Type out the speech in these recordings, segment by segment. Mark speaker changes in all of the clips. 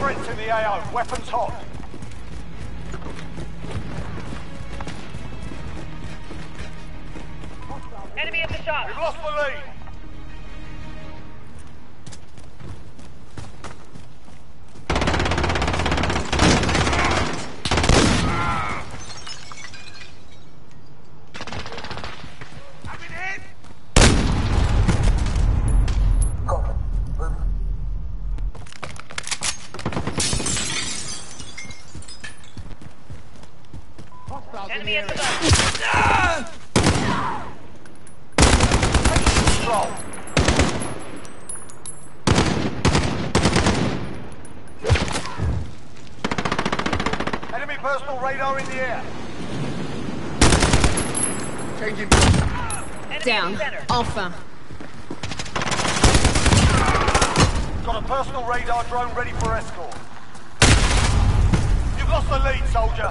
Speaker 1: threats in the AO. Weapons hot.
Speaker 2: Enemy at the shop.
Speaker 1: We've lost the lead.
Speaker 2: Enemy at the back.
Speaker 1: Control. Enemy personal radar in the air.
Speaker 3: Changing.
Speaker 2: Enemy
Speaker 4: Down.
Speaker 2: in the center.
Speaker 4: Enfin.
Speaker 1: Got a personal radar drone ready for escort. You've lost the lead, soldier.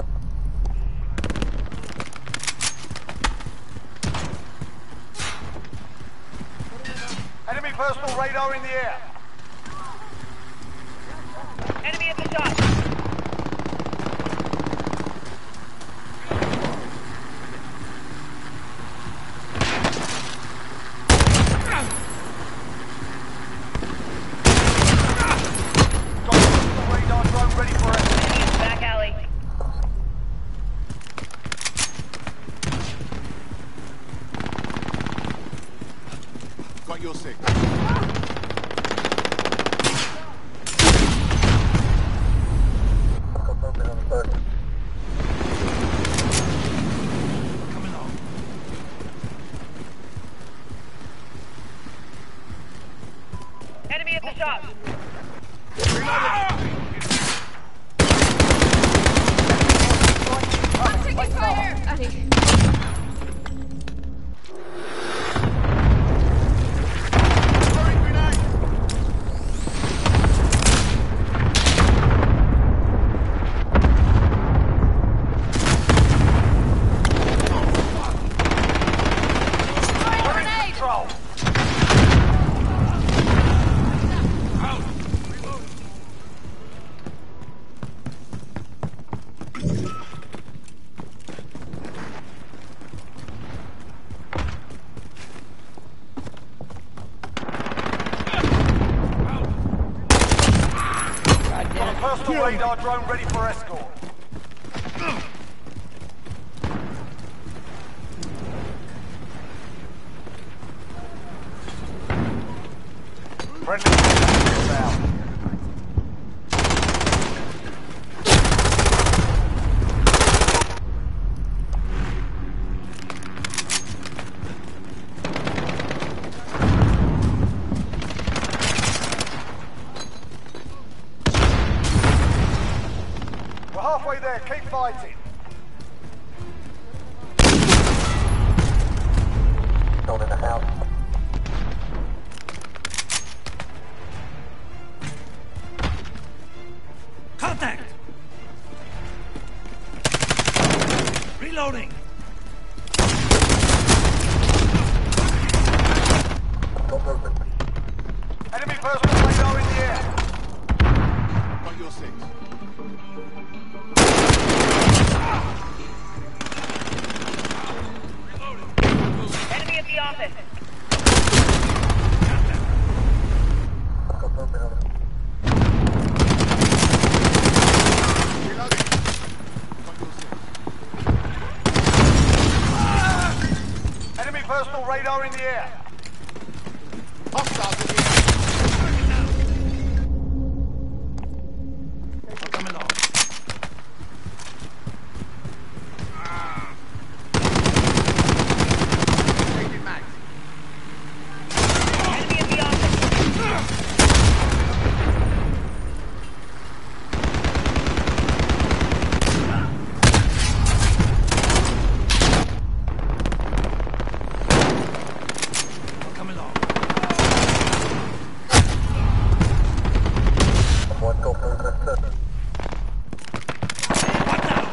Speaker 1: Enemy personal radar in the air.
Speaker 2: Enemy at the shop.
Speaker 1: Got a personal radar drone ready for escort.
Speaker 2: Enemy in the back alley.
Speaker 3: Got your six. Coming on.
Speaker 2: Enemy at the shop.
Speaker 4: I'm taking fire! Allez.
Speaker 3: Throwing grenade.
Speaker 4: Grenade!
Speaker 1: Control. Got a personal radar drone ready for escort. Friendly inbound. We're halfway there. Keep fighting. Not in the house.
Speaker 5: Contact! Reloading!
Speaker 1: Enemy personal radar in the air.
Speaker 3: Got your six.
Speaker 2: Enemy at the office.
Speaker 3: Reloading. Got your six.
Speaker 1: Enemy personal radar in the air.
Speaker 3: Hostiles in the air.
Speaker 5: I'm coming on.
Speaker 3: Changing mag.
Speaker 2: Enemy at the office.
Speaker 5: I'm coming on. What now?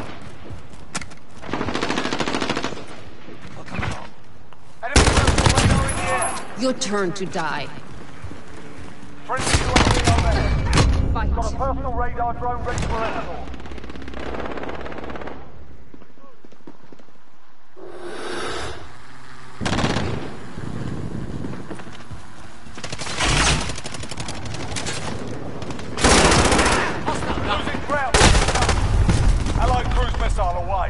Speaker 5: I'm coming on.
Speaker 1: Enemy personal radar in the air.
Speaker 4: Your turn to die.
Speaker 1: Friendly UAV overhead.
Speaker 4: Fight.
Speaker 1: Got a a personal radar drone ready for escort. Losing ground. Allied cruise missile away.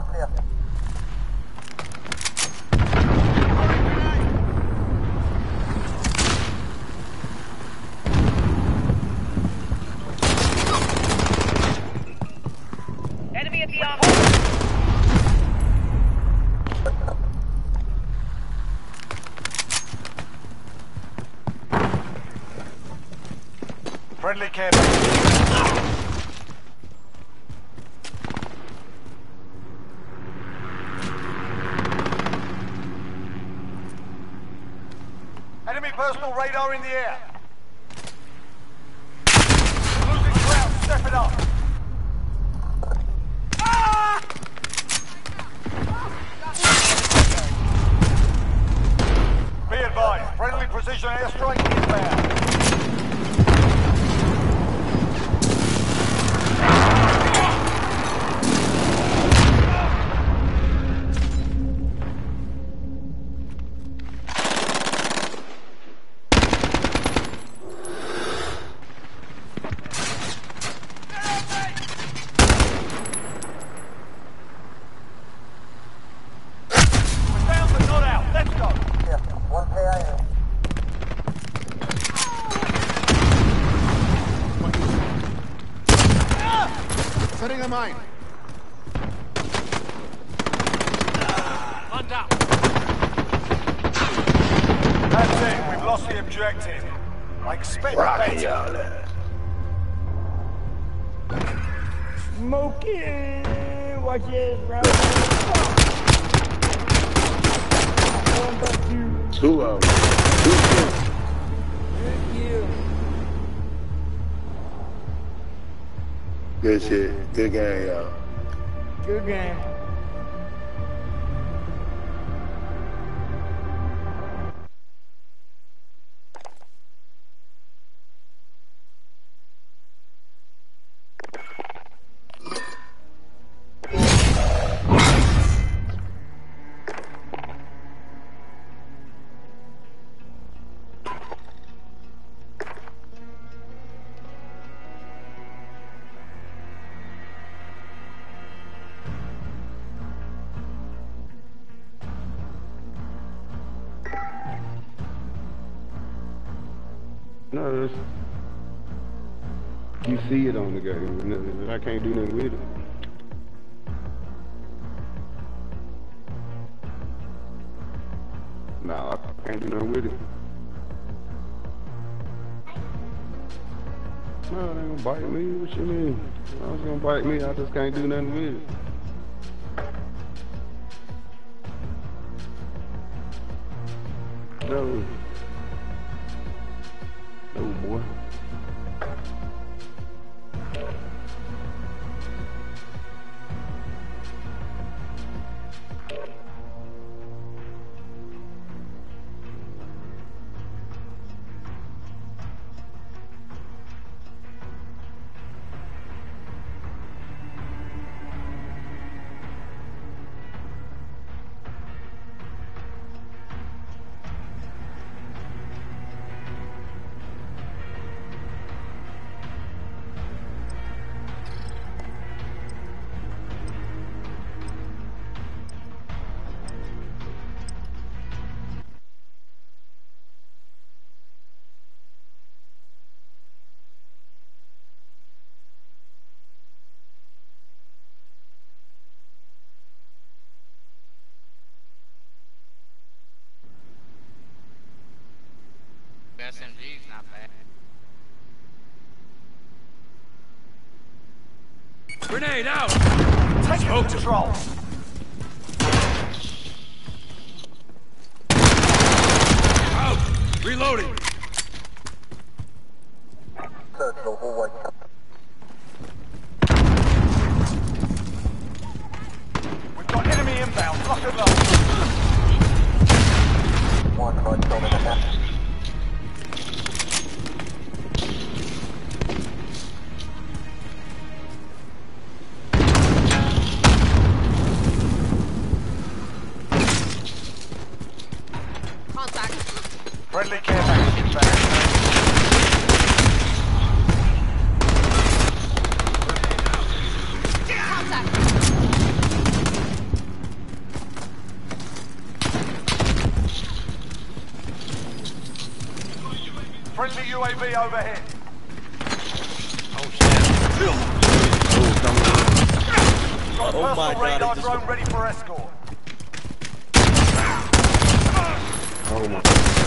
Speaker 2: Enemy at the office.
Speaker 1: Friendly campaign. Enemy personal radar in the air. Losing ground, step it up. Be advised, friendly precision airstrike inbound. We're down but not out. Let's go.
Speaker 3: Setting a mine.
Speaker 5: One down.
Speaker 1: That's it. We've lost the objective. I expect better.
Speaker 6: Smoking! Watch this, bro. Going back to
Speaker 7: Two of them.
Speaker 6: you.
Speaker 7: Good shit. Good game, y'all.
Speaker 6: Good game.
Speaker 8: No, you see it on the game, and I can't do nothing with it. No, I can't do nothing with it. No, it ain't gonna bite me. What you mean? I was gonna bite me. I just can't do nothing with it. No. No, boy.
Speaker 9: SMG's not bad.
Speaker 5: Grenade out!
Speaker 1: Take control.
Speaker 5: Out! Reloading!
Speaker 1: We've got enemy inbound. Lock and load. UAV overhead.
Speaker 9: Oh shit.
Speaker 1: Got a personal radar drone ready for escort.
Speaker 8: Oh my.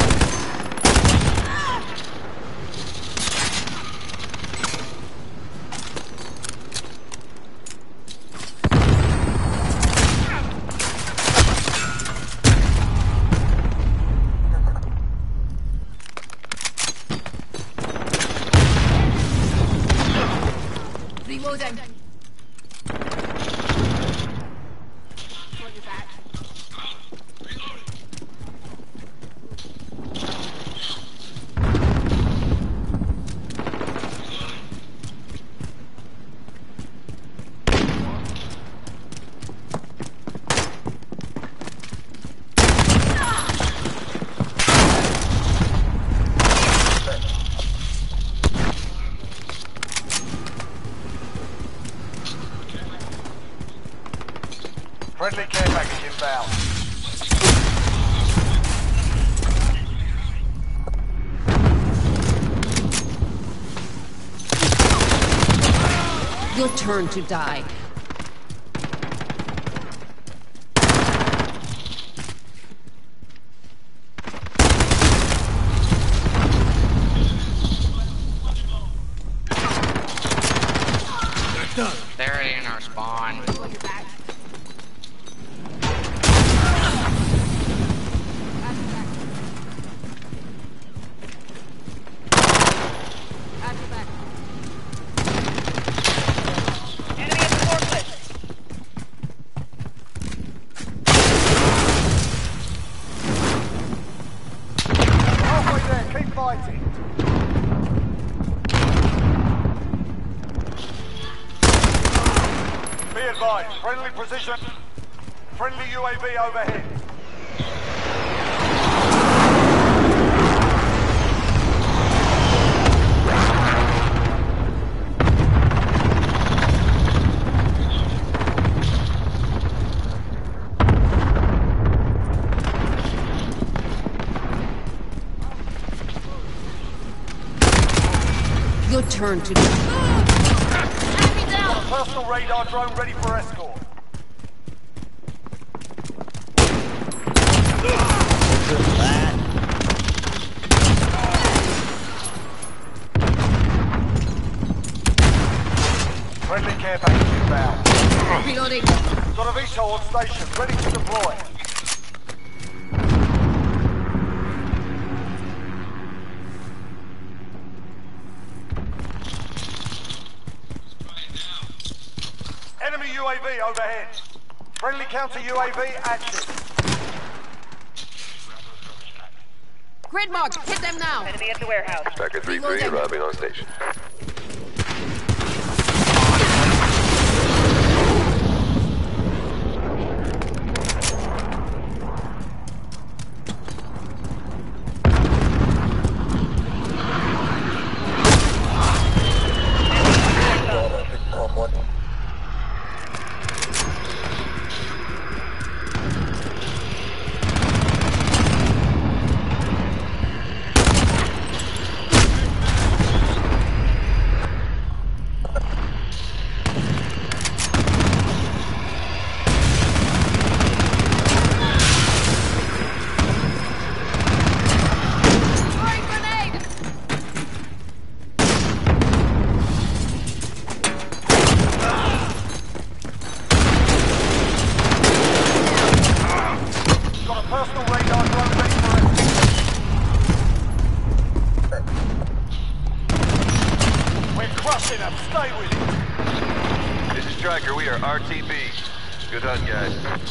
Speaker 4: Reloading. On your back.
Speaker 1: Friendly care package inbound.
Speaker 4: Your turn to die.
Speaker 9: They're in our spawn.
Speaker 4: On your back.
Speaker 2: Enemy at the forklift.
Speaker 1: Halfway there, keep fighting. Be advised, friendly precision. Friendly UAV overhead.
Speaker 4: Your turn to die. Enemy down.
Speaker 1: Personal radar drone ready for escort. Friendly care package inbound.
Speaker 4: Reloading.
Speaker 1: Got a VTOL on station, ready to deploy. Enemy UAV overhead. Friendly counter UAV active.
Speaker 4: Grid mark. Hit them now.
Speaker 2: Enemy at the warehouse.
Speaker 7: Tracker 3-3
Speaker 4: Reloading.
Speaker 7: arriving on station.
Speaker 4: Throwing grenade.
Speaker 1: Got a personal radar drone ready for escort. We're crushing them, stay with it.
Speaker 7: This is Tracker, we are RTB. Good hunt, guys.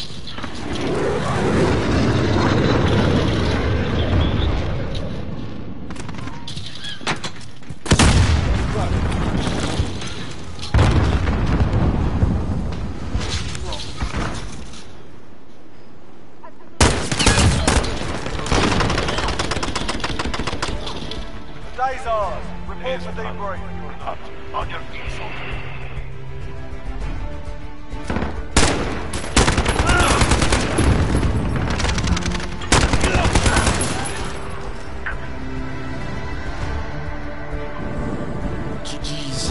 Speaker 1: Today's ours. Report for debrief.
Speaker 7: On your feet, soldier.
Speaker 10: GG's.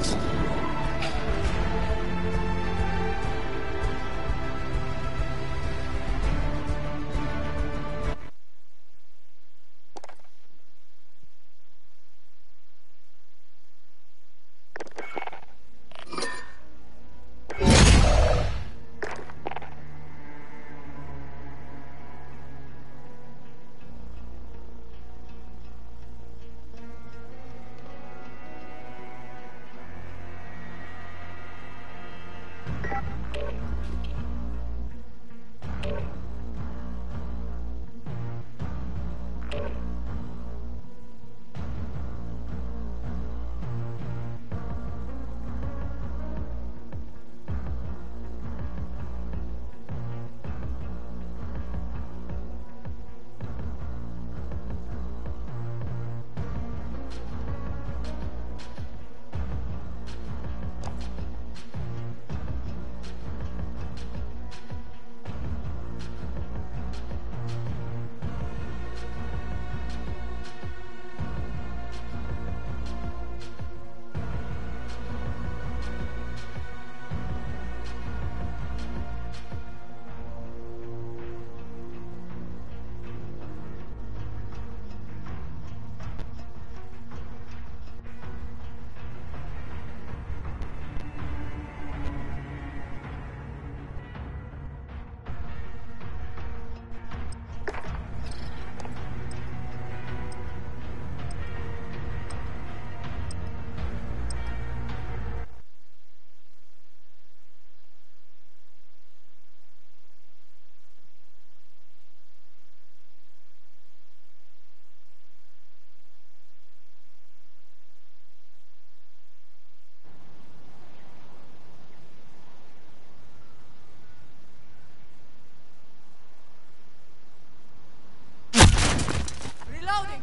Speaker 4: Reloading.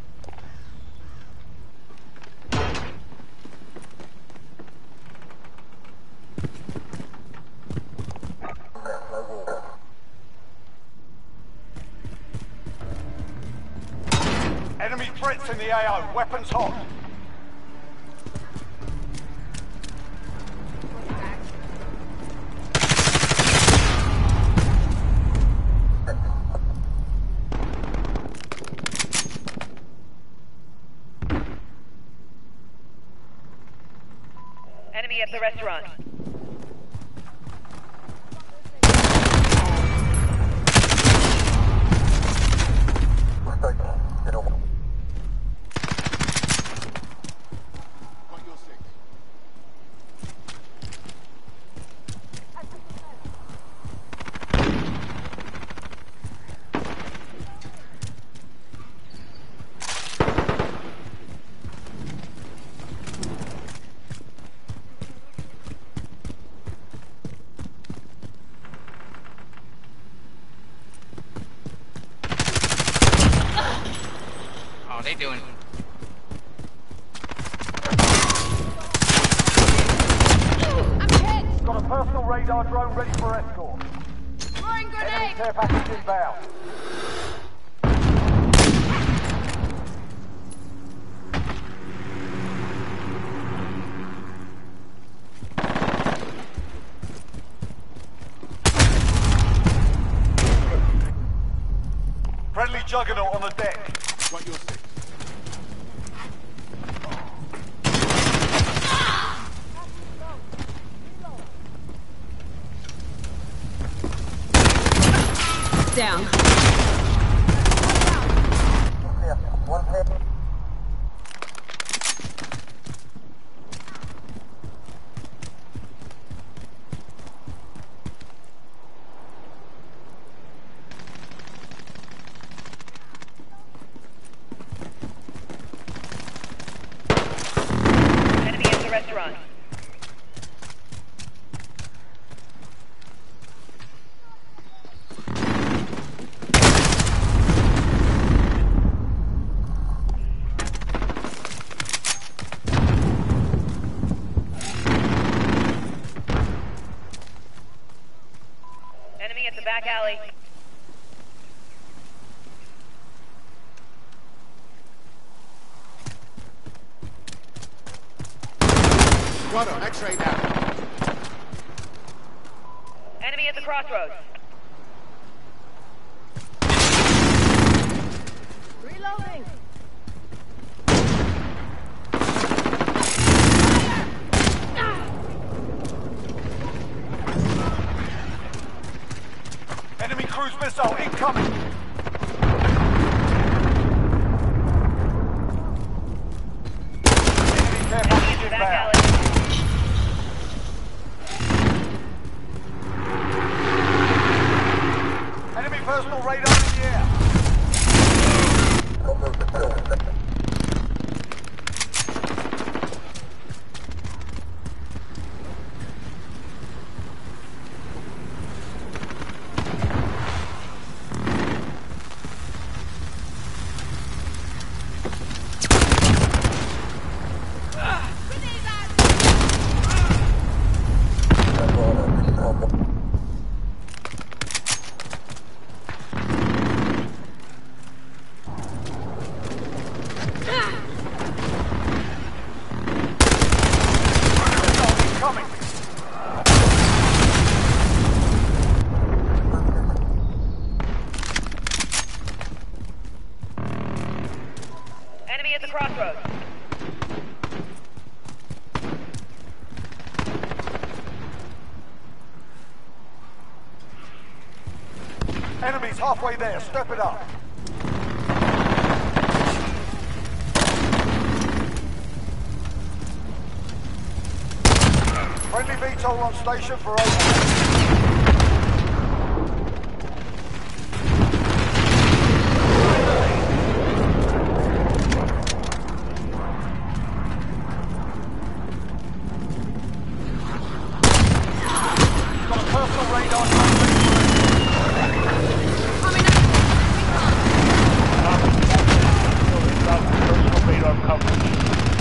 Speaker 1: Enemy threats in the AO. Weapons hot.
Speaker 2: Enemy at the restaurant.
Speaker 3: Got your six.
Speaker 9: Oh, they doing.
Speaker 4: I'm hit.
Speaker 1: Got a personal radar drone ready for escort.
Speaker 4: Throwing
Speaker 1: Enemy
Speaker 4: grenade.
Speaker 1: care package inbound. Friendly juggernaut on the deck.
Speaker 3: Got your six.
Speaker 4: Down.
Speaker 2: Enemy at the restaurant. Enemy at the back alley.
Speaker 3: Got him. X-ray now.
Speaker 2: Enemy at the crossroads.
Speaker 4: Reloading.
Speaker 1: Enemy cruise missile incoming. Enemy care package
Speaker 2: Back
Speaker 1: inbound.
Speaker 2: alley.
Speaker 1: Enemy personal radar in the air. Coming.
Speaker 2: Enemy at the crossroads.
Speaker 1: Enemies halfway there. Step it up. Friendly VTOL on station for over. Got a personal radar personal radar coverage.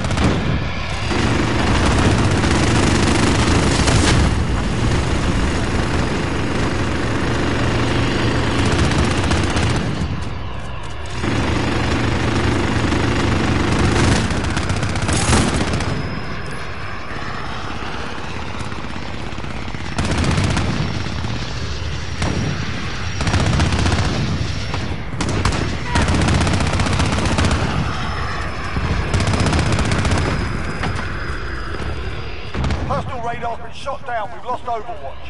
Speaker 1: Personal radar's been shot down. We've lost Overwatch.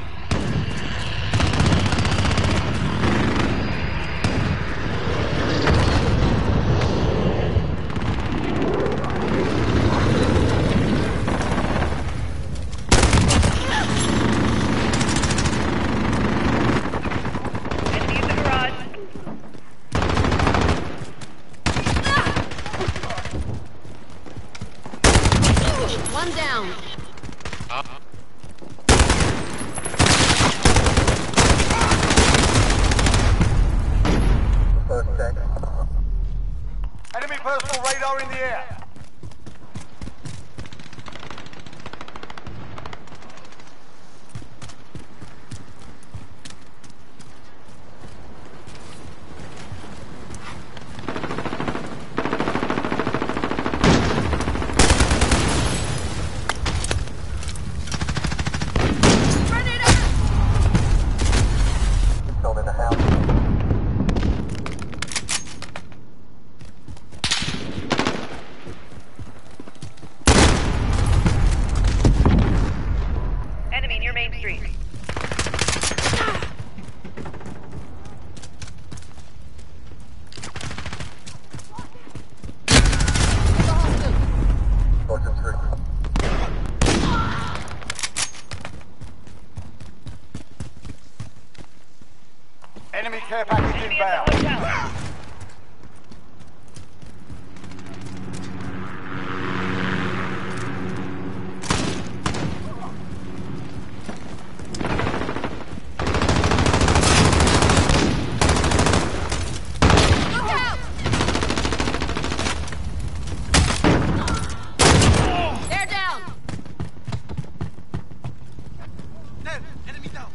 Speaker 2: Enemy in the garage.
Speaker 4: One down.
Speaker 1: Enemy personal radar in the air.
Speaker 2: Enemy near Main Street.
Speaker 1: Enemy care package
Speaker 2: Enemy at the
Speaker 1: inbound.
Speaker 2: hotel.
Speaker 4: Look out! They're down.
Speaker 3: Dead. Enemy down.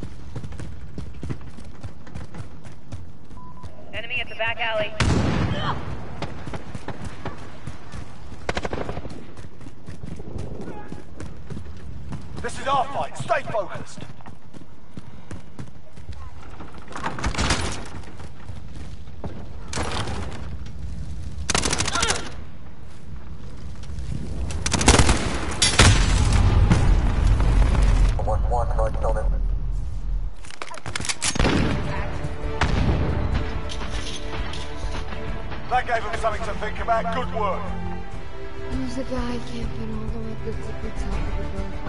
Speaker 2: Enemy at the back alley.
Speaker 1: This is our fight. Stay focused. That gave them something to think about. Good work.
Speaker 4: There's a guy camping all the way at the tippy top of the boat.